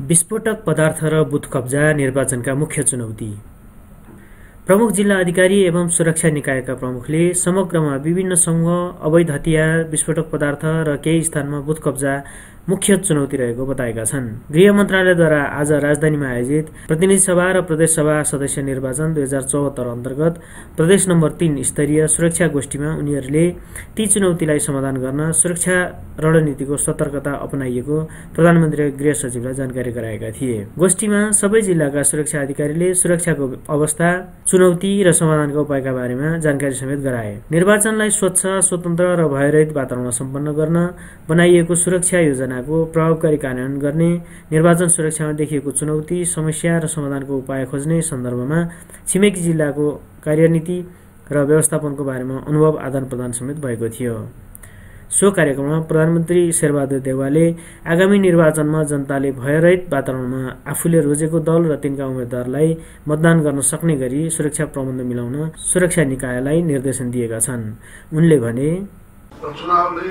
विस्फोटक पदार्थ र बुथ कब्जा निर्वाचनका मुख्य चुनौती। प्रमुख जिल्ला अधिकारी एवं सुरक्षा निकायका प्रमुखले समग्रमा विभिन्न समूह, अवैध हतियार, विस्फोटक पदार्थ र केही स्थानमा बुथ कब्जा मुख्य चुनौती रहेको बताएका छन्। गृह मन्त्रालयद्वारा आज राजधानीमा आयोजित प्रतिनिधि सभा र प्रदेश सभा सदस्य निर्वाचन 2074 अन्तर्गत प्रदेश नम्बर 3 स्तरीय सुरक्षा गोष्ठीमा उनीहरूले ती चुनौतीलाई समाधान गर्न सुरक्षा रणनीतिको सतर्कता अपनाइएको प्रधानमन्त्री गृह सचिवलाई जानकारी गराएका थिए। गोष्ठीमा सबै जिल्लाका सुरक्षा अधिकारीले सुरक्षाको अवस्था, चुनौती र समाधानका उपायका बारेमा जानकारी समेत गराए। निर्वाचनलाई स्वच्छ, स्वतन्त्र र भयरहित वातावरणमा सम्पन्न गर्न बनाइएको सुरक्षा योजनाको प्रभावकारी कार्यान्वयन गर्ने, निर्वाचन सुरक्षामा देखिएको चुनौती, समस्या र समाधानको उपाय खोज्ने सन्दर्भमा छिमेकी जिल्लाको कार्यनीति र व्यवस्थापनको बारेमा अनुभव आदान-प्रदान समेत भएको थियो। सो कार्यक्रममा प्रधानमन्त्री शेरबहादुर देउवाले आगामी निर्वाचनमा जनताले भयरहित वातावरणमा आफूले रोजेको दल र तिनका उम्मेद्वारलाई मतदान गर्न सक्ने गरी सुरक्षा प्रबन्ध मिलाउन सुरक्षा निकायलाई निर्देशन दिएका छन्। उनले भने, चुनावले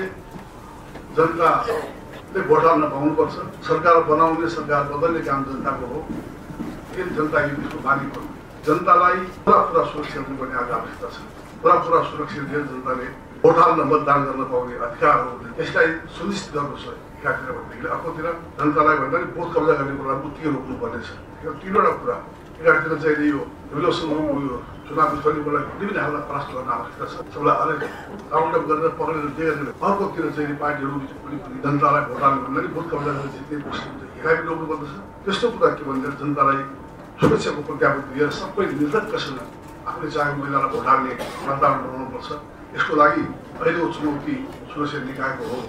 जनताले भोट हाल्न पाउनुपर्छ। सरकार बनाउने, सरकार बदल्ने काम जनताको हो। यदि जनता यो देशको मालिक हो, जनतालाई पुरा सुरक्षा दिनुपर्ने आवश्यकता छ। पुरा सुरक्षा दिएर जनताले भोट हाल्न, मतदान गर्न पाउने अधिकार हो। यसलाई सुनिश्चित गर्नुहोस्। एकातिर भनेदेखि अर्कोतिर जनतालाई भन्दा नि भोट कब्जा गर्ने कुरा उत्तिकै रोक्नुपर्नेछ। यो तीनवटा कुरा, एकातिर चाहिँ यो विलोसनको यो चुनाव स्थलीलाई विभिन्न हालमा परास्त गर्न आवश्यकता छ। सबलाई अलग राउन्ड अप गरेर पक्रेर जे गर्ने। अर्कोतिर चाहिँ पार्टीहरू पनि जनतालाई भोट हाल्नु भन्दा नि भोट कब्जा गरेर जित्ने हिँडाइ पनि रोक्नुपर्दछ। त्यस्तो कुरा के भन्दा जनतालाई सुरक्षाको प्रत्याभूति दिएर सबै निर्धक्कसँग आफूले चाहेको महिलालाई भोट हाल्ने वातावरण बनाउनुपर्छ। यसको लागि अहिलेको चुनौती सुरक्षा निकायको हो,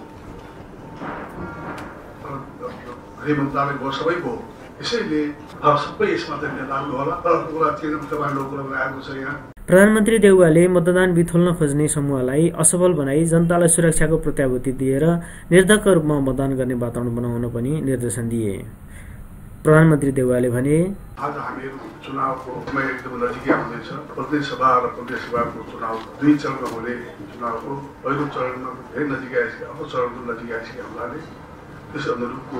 गृह मन्त्रालयको सबैको हो। यसैले सबै यसमा चाहिँ लागू होला। तर कुरा चेन तपाईँको कुरा आएको छ यहाँ। प्रधानमन्त्री देउवाले मतदान बिथोल्न खोज्ने समूहलाई असफल बनाई जनतालाई सुरक्षाको प्रत्याभूति दिएर निर्धक्क रूपमा मतदान गर्ने वातावरण बनाउन पनि निर्देशन दिए। प्रधानमन्त्री देउवाले भने, आज हामीहरू चुनावको समय एकदम नजिकै आउँदैछ। प्रदेश सभा र प्रदेश सभाको चुनाव 2 चरणमा हुने चुनावको पहिलो चरणमा धेरै नजिकै आइसक्यो, अर्को चरणको नजिकै आइसक्यो हुनाले त्यस अनुरूपको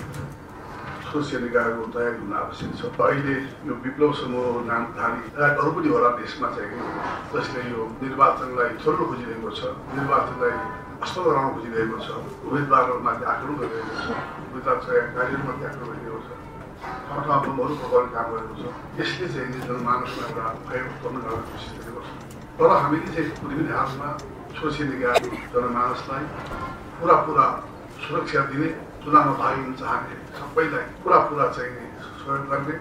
सुरक्षा निकायको तयारी हुन आवश्यक छ। अहिले यो विप्लव समूह नामधारी अरू पनि होला देशमा चाहिँ, जसले यो निर्वाचनलाई छोड्न खोजिरहेको छ, निर्वाचनलाई असल गराउन खोजिरहेको छ, उम्मेदवारहरूमाथि आक्रमण गरिरहेको छ, उम्मेदवार कार्यमाथि आक्रमण गरिरहेको छ, ठाउँ बमहरू पकाउने काम गरेको छ। यसले चाहिँ जनमानसमा एउटा भय उत्पन्न गर्ने कोसिस गरेको छ। तर हामीले चाहिँ विभिन्न हालमा सुरक्षा निकाय जनमानसलाई पुरा सुरक्षा दिने, चुनावमा भाग लिन चाहने सबैलाई पुरा चाहिने सहयोग गर्ने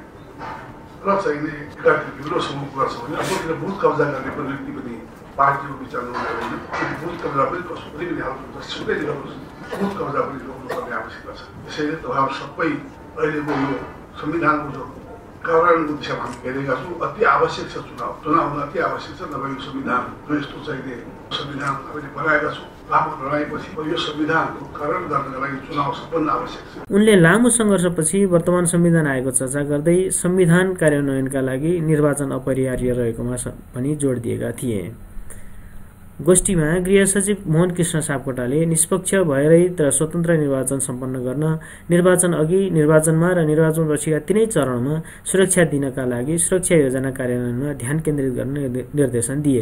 र चाहिने एकातिर विरोध समूह गर्छ भने अर्कोतिर बुथ कब्जा गर्ने प्रवृत्ति पनि पार्टीको विचारमा हुँदैन। बुथ कब्जा पनि कसो पनि हाल्नु छुट्टै गर्नुहोस्, बुथ कब्जा पनि रोक्नुपर्ने आवश्यकता छ। त्यसैले तपाईँहरू सबै अहिलेको यो संविधानको जो कार्यान्वयनको दिशामा हामी हेरेका छौँ। अति आवश्यक छ चुनाव हुन अति आवश्यक छ। नभए यो संविधान जो यस्तो चाहिने संविधान हामीले बनाएका छौँ, लामो लडाइँपछि यो संविधानको कार्यान्वयन गर्नका लागि चुनाव सम्पन्न आवश्यक छ। उनले लामो सङ्घर्षपछि वर्तमान संविधान आएको चर्चा गर्दै संविधान कार्यान्वयनका लागि निर्वाचन अपरिहार्य रहेकोमा पनि जोड दिएका थिए। गोष्ठीमा गृह सचिव मोहन कृष्ण सापकोटाले निष्पक्ष, भयरहित र स्वतन्त्र निर्वाचन सम्पन्न गर्न निर्वाचन अघि, निर्वाचनमा र निर्वाचनपछिका तीनै चरणमा सुरक्षा दिनका लागि सुरक्षा योजना कार्यान्वयनमा ध्यान केन्द्रित गर्न निर्देशन दिए।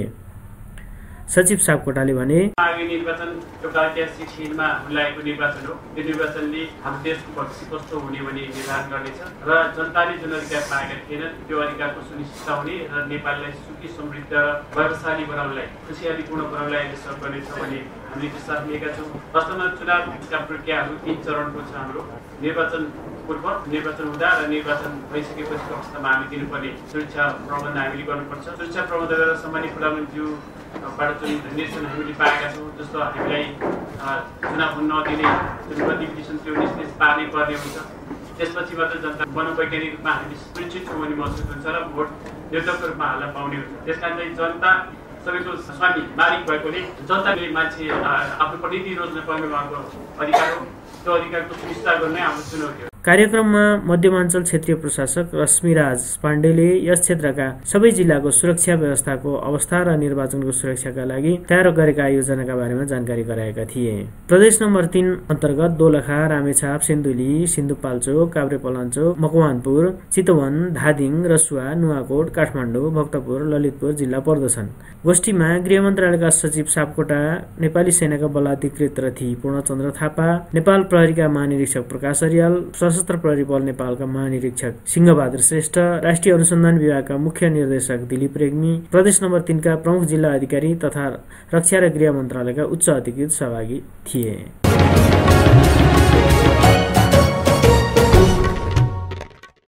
सचिव सापकोटाले भने, निर्वाचन एउटा ऐतिहासिक क्षणमा हुलाएको निर्वाचन हो। यो निर्वाचनले हाम्रो देशको भविष्य कस्तो हुने भनी निर्धारण गर्नेछ र जनताले जुन अधिकार पाएका थिएनन् त्यो अधिकारको सुनिश्चित हुने र नेपाललाई सुखी, समृद्ध र वैभवशाली बनाउनलाई, खुसियालीपूर्ण बनाउनलाई यसले सहयोग गर्नेछ भन्ने हामीले विश्वास लिएका छौँ। वास्तवमा चुनावका प्रक्रियाहरू 3 चरणको छ। हाम्रो निर्वाचन पूर्व, निर्वाचन हुँदा र निर्वाचन भइसकेपछिको अवस्थामा हामी दिनुपर्ने सुरक्षा प्रबन्ध हामीले गर्नुपर्छ। सुरक्षा प्रबन्ध गरेर सम्मानित प्रधानमन्त्रीज्यूबाट जुन निर्देशन हामीले पाएका छौँ, जस्तो हामीलाई चुनाव हुन नदिने जुन गतिविधि छन् त्यो निष्क्रिय पार्नै पर्ने हुन्छ। त्यसपछि मात्र जनता मनोवैज्ञानिक रूपमा हामी सुरक्षित छौँ भन्ने महसुस हुन्छ र भोट निर्धक्क रूपमा हाल्न पाउने हुन्छ। त्यस कारण चाहिँ जनता सबैको स्वामी, मालिक भएकोले जनताले मान्छे आफ्नो प्रतिनिधि रोज्न पाउने उहाँको अधिकार हो। त्यो अधिकारको सुनिश्चित गर्नै हाम्रो चुनौती हो। कार्यक्रममा मध्यमाञ्चल क्षेत्रीय प्रशासक रश्मिराज पाण्डेले यस क्षेत्रका सबै जिल्लाको सुरक्षा व्यवस्थाको अवस्था र निर्वाचनको सुरक्षाका लागि तयार गरेका योजनाका बारेमा जानकारी गराएका थिए। प्रदेश नम्बर 3 अन्तर्गत दोलखा, रामेछाप, सिन्धुली, सिन्धुपाल्चोक, काभ्रेपलाञ्चोक, मकवानपुर, चितवन, धादिङ, रसुवा, नुवाकोट, काठमाडौँ, भक्तपुर, ललितपुर जिल्ला पर्दछन्। गोष्ठीमा गृह मन्त्रालयका सचिव सापकोटा, नेपाली सेनाका बलाधिकृत रथी पूर्णचन्द्र थापा, नेपाल प्रहरीका महानिरीक्षक प्रकाश अर्याल, सशस्त्र प्रहरी बल नेपालका महानिरीक्षक सिंहबहादुर श्रेष्ठ, राष्ट्रिय अनुसन्धान विभागका मुख्य निर्देशक दिलीप रेग्मी, प्रदेश नम्बर 3 का प्रमुख जिल्ला अधिकारी तथा रक्षा र गृह मन्त्रालयका उच्च अधिकृत सहभागी थिए।